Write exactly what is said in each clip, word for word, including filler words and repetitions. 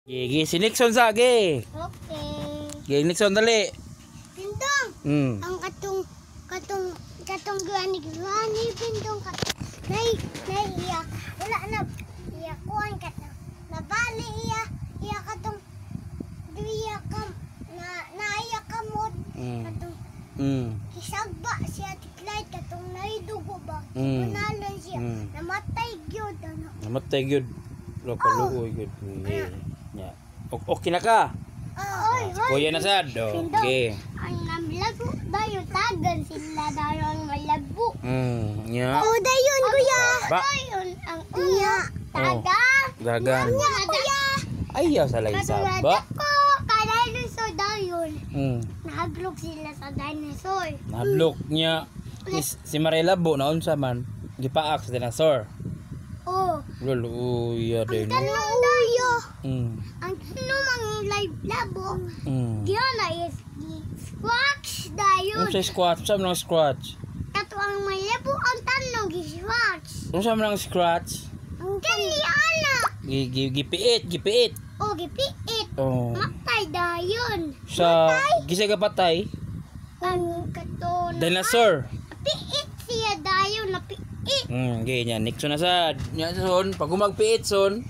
Gigi, si Nixon sa, ge. Okay. Gigi, Nixon, dali. Pindong. Hmm. Ang katong, katong, katong gani, gani, pindong ka. Nay, nay, iya. Wala na, iya, kuhan ka na. Nabali, iya, iya katong, iya ka, na, naiya ka mo. Hmm. Katong, Hmm. kisagba siya, tiklay, katong naidugo ba? Hmm. Punalan siya, Hmm. namatay gyud ano. Namatay gyud. Lo kaluoy gyud. Ya. Okay na ka. Oy, Si Kuya na sad. Okay. Ang namlago dayon tagan sila dayon ang malago. Hmm, nya. Oh, dayon kuya. Ba. Dayon ang unya. Taga. Dagan. Nya kuya. Ayaw sa lay Katulad saba. ako, kay dinosaur dayon. Hmm. Nahaglog sila sa dinosaur. Nablok niya. Is, si Marela Bo na unsa man. Gipaak sa dinosaur. Oh, Lolo, uy, ya ang din. tanong dayo. Hmm. Ang tanong ang live labo. Hmm. Diyan is squash dayon. Unsa squat? Unsa man ang scratch? Kato ang may labo ang tanong giswatch. Unsa man ang scratch? Ang kani ana. Gi gi gipiit, gipiit. O gipiit. Oh. Matay dayon. Sa gisa ka patay. Ang kato na Dinosaur. piit siya dayon na piit. Hmm, ganyan. Nixon na sad. Nya son, pag magpiit son,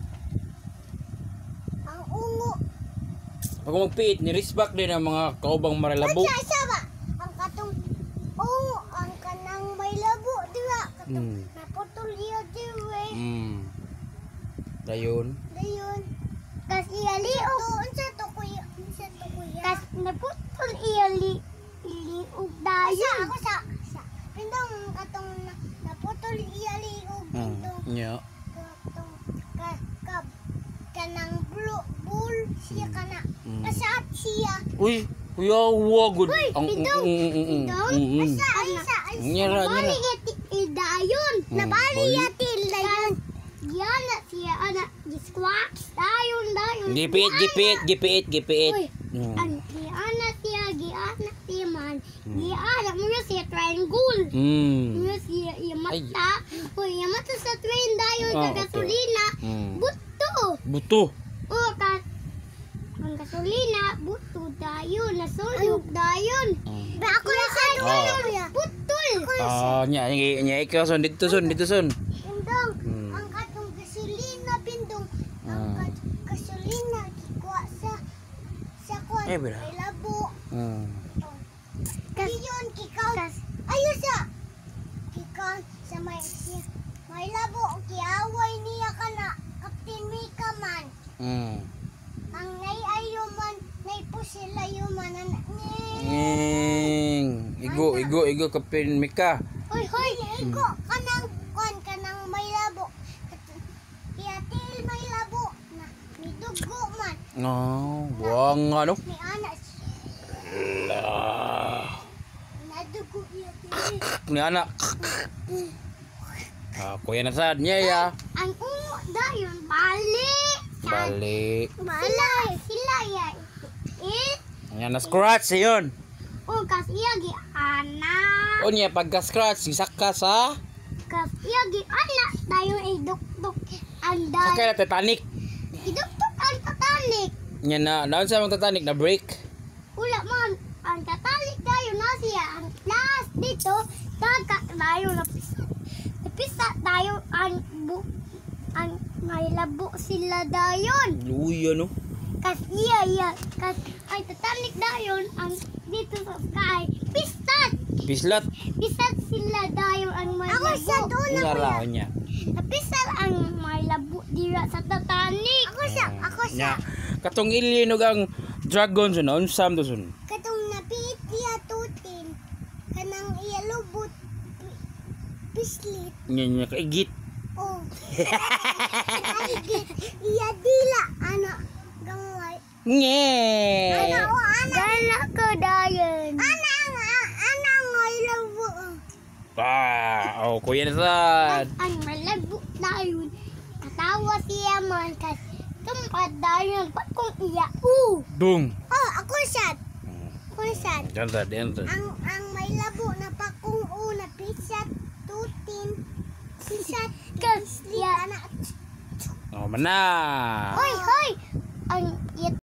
Ang ungo. pag magpiit ni respect din ang mga kaubang Marelabo. Sa sa ba? Ang katong ungo ang kanang may labo diwa. Katong Hmm. naputol iya diwe. Hmm. Dayon. Dayon. Kas iya liog. Unsa to kuya? Unsa to kuya? Kas naputol iya li liog dayon. Ako sa sa. Pindong katong na, naputol iya liog. Hmm. Pindong Nya. katong ka ka kanang blue bull siya kana. Hmm. Kasaat siya. Uy, kuya, wagod. Uy, Ang pindong. mm, mm, mm, Pindong. mm, mm. Asa asa asa. Nyara, Nabali nyara. yati ildayon. Hmm, Nabali bali. yati ildayon. Yan na siya ana gisquax dayon dayon. Gipit, gipit, gipit, gipit. Uy, Hmm. an giana siya giana siya man. Giana mo siya triangle. Hmm. Mo siya iya mata. Uy, iya mata sa train dayon Ah, sa okay. gasolina. Hmm. Buto. Buto. Oh, ka ang gasolina, buto dayon, nasunog dayon. Hmm. Ba ako na sa Ah. putol. Ah, nya, nya, nya ikaw son dito son, dito son. Pindong, Hmm. ang katong gasolina pindong, ang Hmm. kat gasolina gikuha sa sa kwan. Eh, bira. May labo. Hmm. Kiyon kikaw. Ayos sa kikaw sa may siya. May labo kiaway niya kana Captain Mika man. Hmm. Ang nay-ayo man, nay po sila yung manan. Nging. Igo, igo, igo kapin Mika. Hoy, hoy, iko kanang kon kanang may labo. Iyatil may labo na midugo man. No, buang ano? Ni anak Lah. nadugo iyatil. Ni anak. Ah, kuya na sad nya ya. Ang ungo dayon bali. Balik. Sila, sila ya. Eh, Nya na scratch yun. o kas iya gi anak. O niya pagka scratch sisaka sa Kas iya gi anak dayon idukduk ang sakay dal. na Titanic. Idukduk ang Titanic. Nya na naon sa mga Titanic na break. Wala man, ang Titanic dayon na siya. Ang last dito, daga dayon napisa. Napisa dayon ang bu ang may labo sila dayon. Luy ano? Kas iya iya, kas ay Titanic dayon ang dito sa sky. Pistat! Pislat. Pisat sila dayon ang may labo. Ako sa doon Nga raw niya. Napisat ang may labo dira sa Titanic. Ako sa, ako Nya. Katong ilinog ang dragon so naon sam to sun. Katong napiit iya tutin. Kanang iya lubot. pi- Pislit. Nya nya kaigit. Oh. Aligit. Iya dila. Ano? Gangway. Nye. Ano o ana? Gana ko dayon. Ana nga. Ana nga ilabo. Ah, oh kuya na sad. Ang malabo dayon. Katawa siya man. Kas tumpat dayon. Ba't kung iya? Uh. Dung. Oh, ako sad. Ako sad. Diyan sad, diyan sad. Ang ang may labo na pakung una pisat tutin. Pisat. Kas liya. Oh, mana. Hoy, hoy!